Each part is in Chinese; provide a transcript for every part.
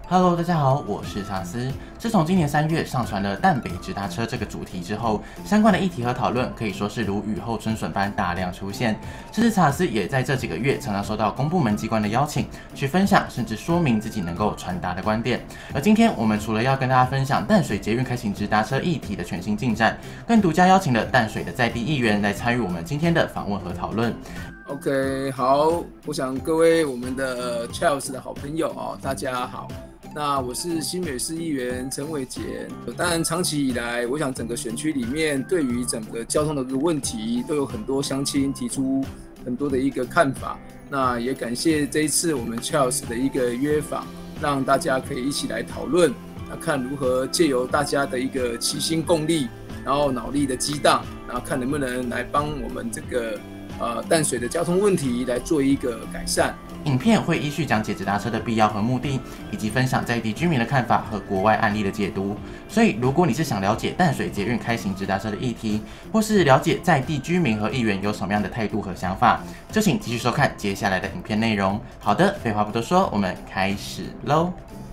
Hello， 大家好，我是查斯。自从今年3月上传了淡北直达车这个主题之后，相关的议题和讨论可以说是如雨后春笋般大量出现。这次查斯也在这几个月常常收到公部门机关的邀请，去分享甚至说明自己能够传达的观点。而今天我们除了要跟大家分享淡水捷运开行直达车议题的全新进展，更独家邀请了淡水的在地议员来参与我们今天的访问和讨论。 OK， 好，我想各位我们的 Charles 的好朋友大家好。那我是新北市议员陈伟杰。当然，长期以来，我想整个选区里面对于整个交通的这个问题，都有很多乡亲提出很多的一个看法。那也感谢这一次我们 Charles 的一个约访，让大家可以一起来讨论，看如何借由大家的一个齐心共力，然后脑力的激荡，然后看能不能来帮我们这个淡水的交通问题来做一个改善。 影片会依序讲解直达车的必要和目的，以及分享在地居民的看法和国外案例的解读。所以，如果你是想了解淡水捷运开行直达车的议题，或是了解在地居民和议员有什么样的态度和想法，就请继续收看接下来的影片内容。好的，废话不多说，我们开始喽。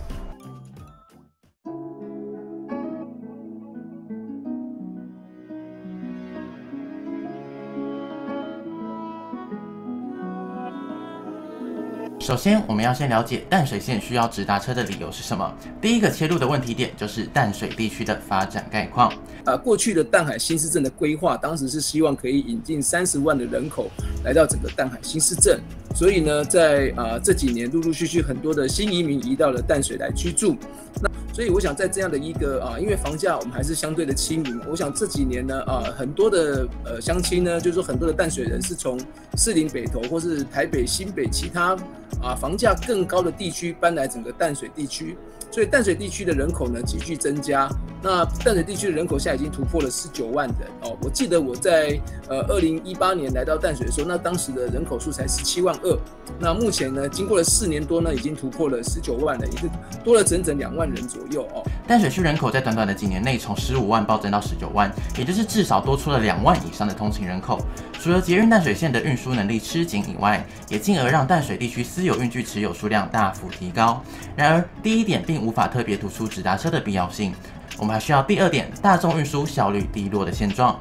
首先，我们要先了解淡水线需要直达车的理由是什么。第一个切入的问题点就是淡水地区的发展概况。 过去的淡海新市镇的规划，当时是希望可以引进30万的人口来到整个淡海新市镇，所以呢，在这几年陆陆续续很多的新移民移到了淡水来居住。那所以我想在这样的一个因为房价我们还是相对的亲民，我想这几年呢很多的乡亲呢，就是说很多的淡水人是从士林北投或是台北新北其他房价更高的地区搬来整个淡水地区，所以淡水地区的人口呢急剧增加。那淡水地区的人口现在已经突破了19万人我记得我在2018年来到淡水的时候，那当时的人口数才17万2。那目前呢，经过了4年多呢，已经突破了19万人，也是多了整整2万人左右淡水区人口在短短的几年内从15万暴增到19万，也就是至少多出了2万以上的通勤人口。除了捷运淡水线的运输能力吃紧以外，也进而让淡水地区私有运具持有数量大幅提高。然而，第一点并无法特别突出直达车的必要性，我们还需要第二点，大众运输效率低落的现状。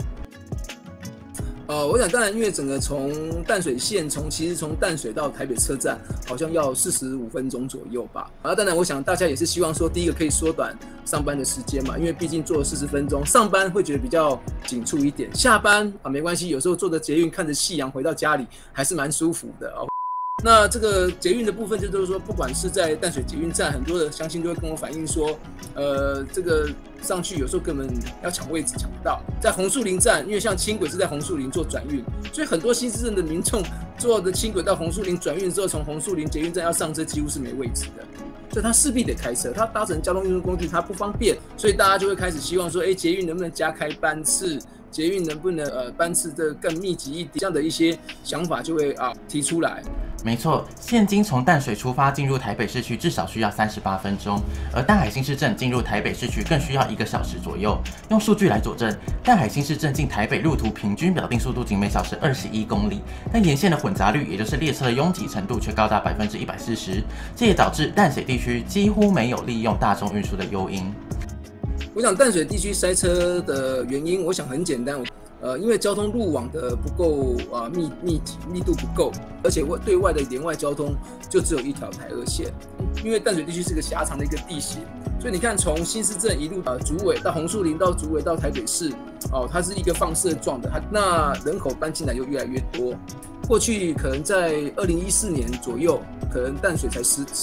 我想当然，因为整个从淡水线其实从淡水到台北车站好像要45分钟左右吧。当然我想大家也是希望说，第一个可以缩短上班的时间嘛，因为毕竟坐了40分钟，上班会觉得比较紧促一点，下班没关系，有时候坐着捷运看着夕阳回到家里还是蛮舒服的那这个捷运的部分就是说，不管是在淡水捷运站，很多的乡亲都会跟我反映说，这个上去有时候根本要抢位置抢不到。在红树林站，因为像轻轨是在红树林做转运，所以很多新市镇的民众坐的轻轨到红树林转运之后，从红树林捷运站要上车几乎是没位置的，所以他势必得开车，他搭乘交通运输工具他不方便，所以大家就会开始希望说，捷运能不能加开班次？捷运能不能班次的更密集一点？这样的一些想法就会提出来。 没错，现今从淡水出发进入台北市区至少需要38分钟，而淡海新市镇进入台北市区更需要1个小时左右。用数据来佐证，淡海新市镇进台北路途平均表定速度仅每小时21公里，但沿线的混杂率，也就是列车的拥挤程度却高达140%，这也导致淡水地区几乎没有利用大众运输的诱因。 我想淡水地区塞车的原因，我想很简单，因为交通路网的不够密度不够，而且对外的连外交通就只有一条台2线，因为淡水地区是个狭长的一个地形，所以你看从新市镇一路竹尾到红树林到竹尾到台北市它是一个放射状的，那人口搬进来就越来越多。过去可能在2014年左右，可能淡水才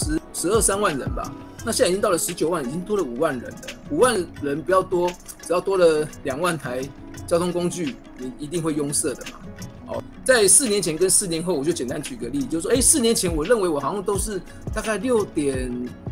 13万人吧，那现在已经到了19万，已经多了5万人了。5万人不要多，只要多了2万台交通工具，你一定会拥塞的嘛。在4年前跟4年后，我就简单举个例，就是说，4年前我认为我好像都是大概6点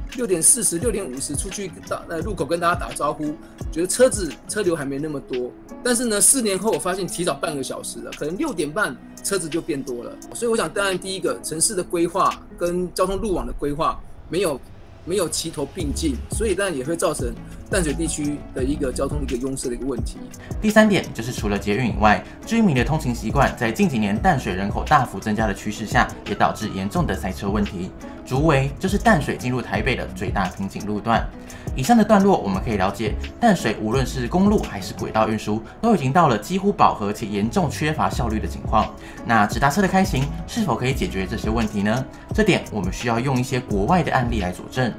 40、6点50出去路口跟大家打招呼，觉得车流还没那么多。但是呢，4年后我发现提早半个小时了，可能6点半车子就变多了。所以我想，当然第一个城市的规划跟交通路网的规划没有齐头并进，所以当然也会造成淡水地区的一个交通拥塞的一个问题。 第3点就是除了捷运以外，居民的通勤习惯在近几年淡水人口大幅增加的趋势下，也导致严重的塞车问题。竹围就是淡水进入台北的最大瓶颈路段。以上的段落我们可以了解，淡水无论是公路还是轨道运输，都已经到了几乎饱和且严重缺乏效率的情况。那直达车的开行是否可以解决这些问题呢？这点我们需要用一些国外的案例来佐证。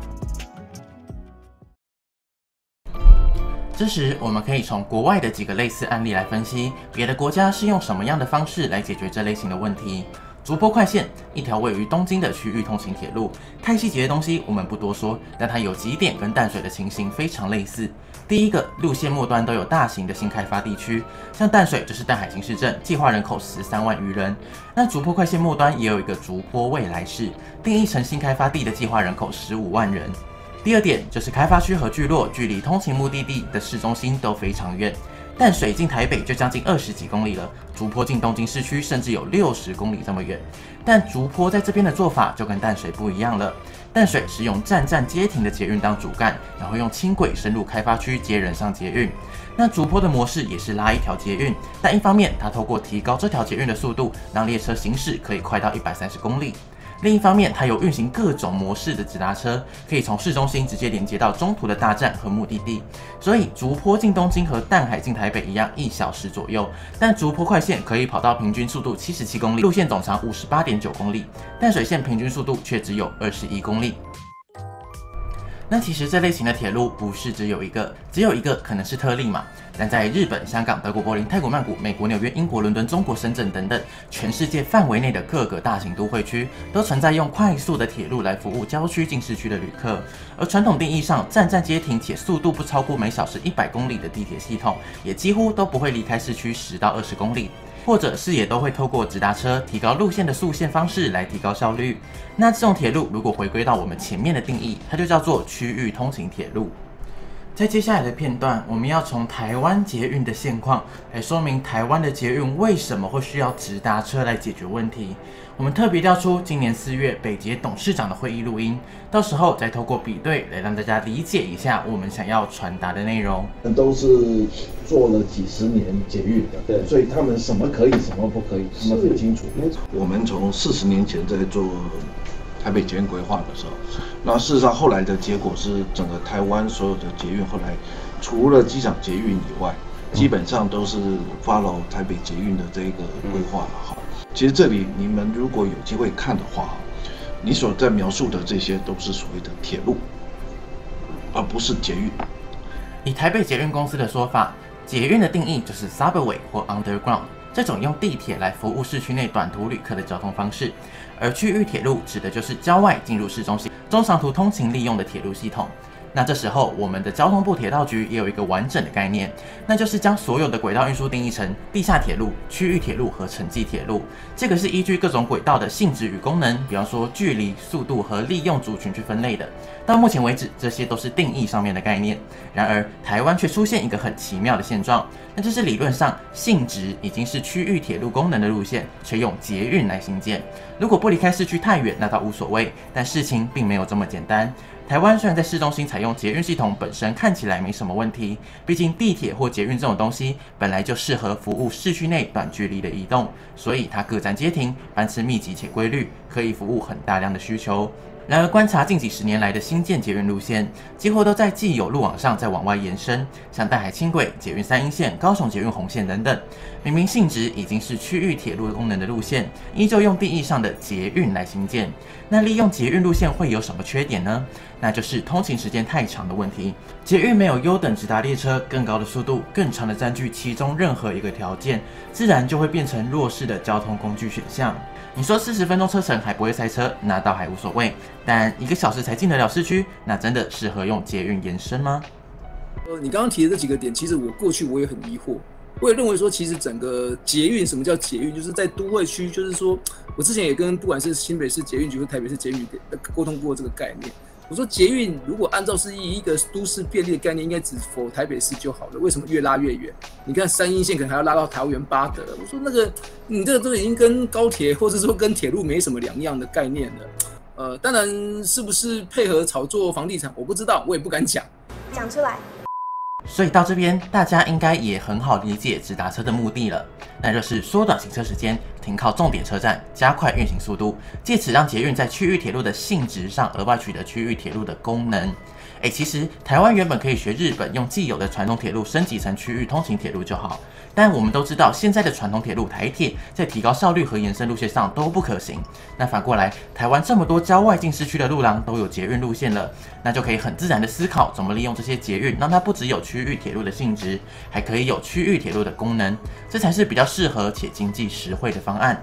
这时，我们可以从国外的几个类似案例来分析，别的国家是用什么样的方式来解决这类型的问题。竹坡快线，一条位于东京的区域通行铁路，太细节的东西我们不多说，但它有几点跟淡水的情形非常类似。第一个，路线末端都有大型的新开发地区，像淡水就是淡海新市镇，计划人口13万余人。那竹坡快线末端也有一个竹坡未来市，定义成新开发地的计划人口15万人。第二点就是开发区和聚落距离通勤目的地的市中心都非常远，淡水进台北就将近20几公里了，竹坡进东京市区甚至有60公里这么远。但竹坡在这边的做法就跟淡水不一样了，淡水是用站站接停的捷运当主干，然后用轻轨深入开发区接人上捷运。那竹坡的模式也是拉一条捷运，但一方面它透过提高这条捷运的速度，让列车行驶可以快到130公里。另一方面，它有运行各种模式的直达车，可以从市中心直接连接到中途的大站和目的地。所以竹坡进东京和淡海进台北一样，1小时左右。但竹坡快线可以跑到平均速度77公里，路线总长58.9公里，淡水线平均速度却只有21公里。那其实这类型的铁路不是只有一个可能是特例嘛。但在日本、香港、德国柏林、泰国曼谷、美国纽约、英国伦敦、中国深圳等等全世界范围内的各个大型都会区，都存在用快速的铁路来服务郊区进市区的旅客。而传统定义上站站接停且速度不超过每小时100公里的地铁系统，也几乎都不会离开市区10到20公里。或者是也都会透过直达车提高路线的速线方式来提高效率。那这种铁路如果回归到我们前面的定义，它就叫做区域通行铁路。在接下来的片段，我们要从台湾捷运的现况来说明台湾的捷运为什么会需要直达车来解决问题。我们特别调出今年4月北捷董事长的会议录音，到时候再透过比对来让大家理解一下我们想要传达的内容。 都是做了几十年捷运的，对，所以他们什么可以，什么不可以，他们很清楚。我们从40年前在做台北捷运规划的时候，那事实上后来的结果是，整个台湾所有的捷运后来除了机场捷运以外，基本上都是 follow 台北捷运的这个规划了哈。其实这里你们如果有机会看的话，你所在描述的这些都是所谓的铁路，而不是捷运。 以台北捷运公司的说法，捷运的定义就是 subway 或 underground 这种用地铁来服务市区内短途旅客的交通方式，而区域铁路指的就是郊外进入市中心、中长途通勤利用的铁路系统。那这时候，我们的交通部铁道局也有一个完整的概念，那就是将所有的轨道运输定义成地下铁路、区域铁路和城际铁路。这个是依据各种轨道的性质与功能，比方说距离、速度和利用族群去分类的。到目前为止，这些都是定义上面的概念。然而，台湾却出现一个很奇妙的现状，那就是理论上性质已经是区域铁路功能的路线，却用捷运来兴建。如果不离开市区太远，那倒无所谓。但事情并没有这么简单。台湾虽然在市中心采用捷运系统本身看起来没什么问题，毕竟地铁或捷运这种东西本来就适合服务市区内短距离的移动，所以它各站接停，班次密集且规律，可以服务很大量的需求。然而，观察近几十年来的新建捷运路线，几乎都在既有路网上再往外延伸，像淡海轻轨、捷运3鶯线、高雄捷运红线等等。明明性质已经是区域铁路功能的路线，依旧用定义上的捷运来兴建。那利用捷运路线会有什么缺点呢？那就是通勤时间太长的问题。捷运没有优等直达列车、更高的速度、更长的占据其中任何一个条件，自然就会变成弱势的交通工具选项。你说40分钟车程还不会塞车，那倒还无所谓。但1个小时才进得了市区，那真的适合用捷运延伸吗？ 你刚刚提的这几个点，其实过去我也很疑惑。我也认为说，其实整个捷运，什么叫捷运？就是在都会区，就是说我之前也跟不管是新北市捷运局或台北市捷运局沟通过这个概念。我说捷运如果按照是以一个都市便利的概念，应该只否台北市就好了。为什么越拉越远？你看3鶯线可能还要拉到桃园八德。我说那个你这个已经跟高铁或者说跟铁路没什么两样的概念了。当然是不是配合炒作房地产，我不知道，我也不敢讲。 讲出来。 所以到这边，大家应该也很好理解直达车的目的了，那就是缩短行车时间，停靠重点车站，加快运行速度，借此让捷运在区域铁路的性质上额外取得区域铁路的功能。其实台湾原本可以学日本，用既有的传统铁路升级成区域通勤铁路就好。但我们都知道，现在的传统铁路台铁在提高效率和延伸路线上都不可行。那反过来，台湾这么多郊外近市区的路廊都有捷运路线了，那就可以很自然的思考怎么利用这些捷运，让它不只有区域铁路的性质，还可以有区域铁路的功能，这才是比较适合且经济实惠的方案。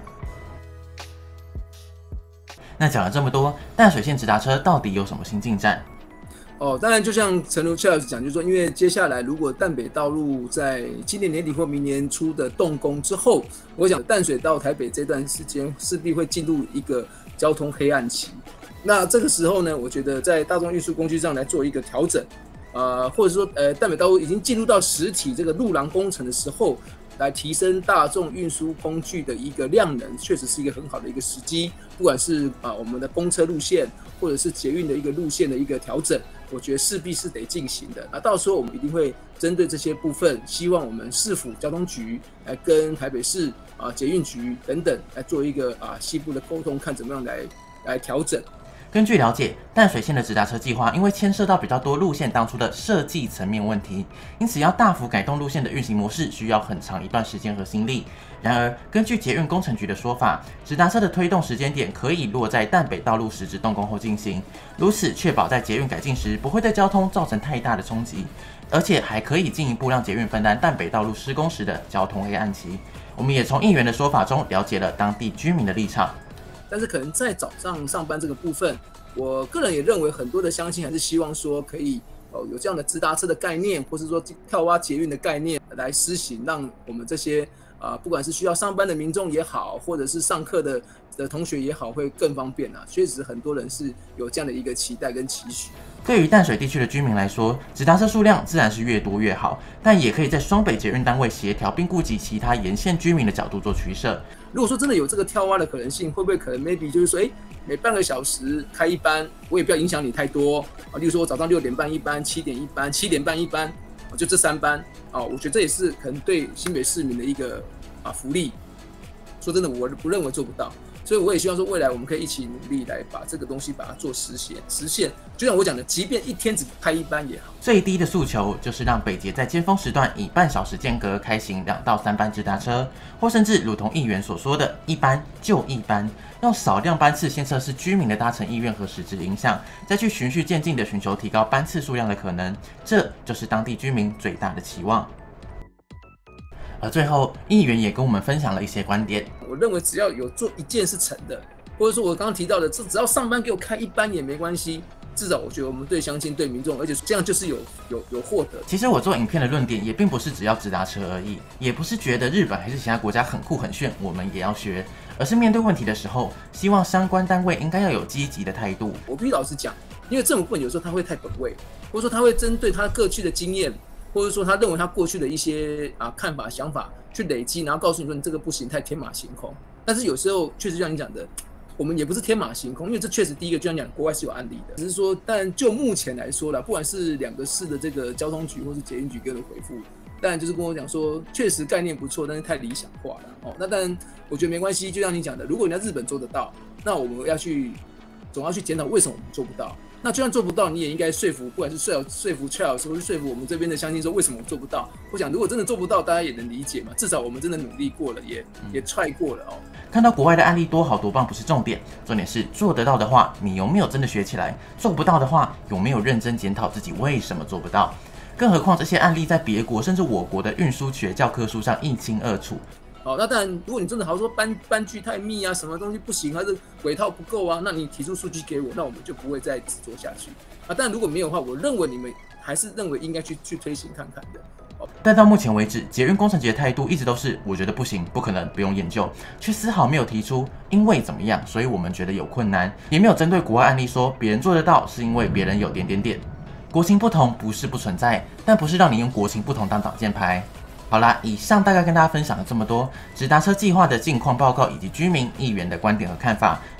那讲了这么多，淡水线直达车到底有什么新进展？ 当然，就像陈如邱老师讲，就是说，因为接下来如果淡北道路在今年年底或明年初的动工之后，我想淡水到台北这段时间势必会进入一个交通黑暗期。那这个时候呢，我觉得在大众运输工具上来做一个调整，或者说淡北道路已经进入到实体这个路廊工程的时候，来提升大众运输工具的一个量能，确实是一个很好的一个时机。不管是我们的公车路线，或者是捷运的一个路线的一个调整，我觉得势必是得进行的。那到时候我们一定会针对这些部分，希望我们市府交通局来跟台北市捷运局等等来做一个细部的沟通，看怎么样来调整。 根据了解，淡水线的直达车计划因为牵涉到比较多路线当初的设计层面问题，因此要大幅改动路线的运行模式，需要很长一段时间和心力。然而，根据捷运工程局的说法，直达车的推动时间点可以落在淡北道路实质动工后进行，如此确保在捷运改进时不会对交通造成太大的冲击，而且还可以进一步让捷运分担淡北道路施工时的交通黑暗期。我们也从议员的说法中了解了当地居民的立场。 但是可能在早上上班这个部分，我个人也认为很多的乡亲还是希望说可以有这样的直达车的概念，或是说跳蛙捷运的概念来施行，让我们这些不管是需要上班的民众也好，或者是上课的同学也好，会更方便确实很多人是有这样的一个期待跟期许。 对于淡水地区的居民来说，直达车数量自然是越多越好，但也可以在双北捷运单位协调并顾及其他沿线居民的角度做取舍。 如果说真的有这个跳蛙的可能性，会不会可能 maybe 就是说，每半个小时开一班，我也不要影响你太多例如说我早上6点半一班，7点一班，7点半一班就这3班我觉得这也是可能对新北市民的一个福利。说真的，我不认为做不到。所以我也希望说，未来我们可以一起努力来把这个东西把它做实现。就像我讲的，即便一天只开一班也好。 最低的诉求就是让北捷在尖峰时段以半小时间隔开行2到3班直达车，或甚至如同议员所说的，一班就一班，用少量班次先测试居民的搭乘意愿和实质影响，再去循序渐进的寻求提高班次数量的可能，这就是当地居民最大的期望。而最后，议员也跟我们分享了一些观点。 我认为只要有做一件是成的，或者说我刚刚提到的，只要上班给我开一班也没关系。至少我觉得我们对乡亲、对民众，而且这样就是有获得。 其实我做影片的论点也并不是只要直达车而已，也不是觉得日本还是其他国家很酷很炫，我们也要学，而是面对问题的时候，希望相关单位应该要有积极的态度。 我必须老实讲，因为政府部门有时候他会太本位，或者说他会针对他过去的经验，或者说他认为他过去的一些看法、想法去累积，然后告诉你说你这个不行，太天马行空。但是有时候确实像你讲的。我们也不是天马行空，因为这确实第一个就像讲，国外是有案例的，只是说，但就目前来说啦，不管是2个市的这个交通局或是捷运局给我的回复，当然就是跟我讲说，确实概念不错，但是太理想化了那当然，我觉得没关系，就像你讲的，如果人家日本做得到，那我们总要去检讨为什么我们做不到。那就算做不到，你也应该说服，不管是说服 Charles 或是说服我们这边的乡亲说为什么我做不到。我想如果真的做不到，大家也能理解嘛，至少我们真的努力过了，也try过了看到国外的案例多好多棒不是重点，重点是做得到的话，你有没有真的学起来？做不到的话，有没有认真检讨自己为什么做不到？更何况这些案例在别国甚至我国的运输学教科书上一清二楚。 那当然，如果你真的好说班距太密什么东西不行，还是轨套不够那你提出数据给我，那我们就不会再只做下去但如果没有的话，我认为你们还是认为应该去推行看看的。 但到目前为止，捷运工程局的态度一直都是我觉得不行，不可能，不用研究，却丝毫没有提出因为怎么样，所以我们觉得有困难，也没有针对国外案例说别人做得到是因为别人有点。国情不同不是不存在，但不是让你用国情不同当挡箭牌。好啦，以上大概跟大家分享了这么多直达车计划的近况报告以及居民议员的观点和看法，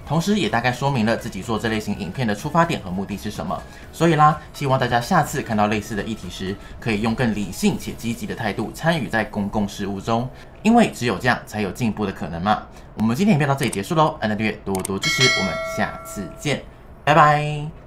同时也大概说明了自己做这类型影片的出发点和目的是什么。所以啦，希望大家下次看到类似的议题时，可以用更理性且积极的态度参与在公共事务中，因为只有这样才有进步的可能嘛。我们今天影片到这里结束喽，按订阅多多支持，我们下次见，拜拜。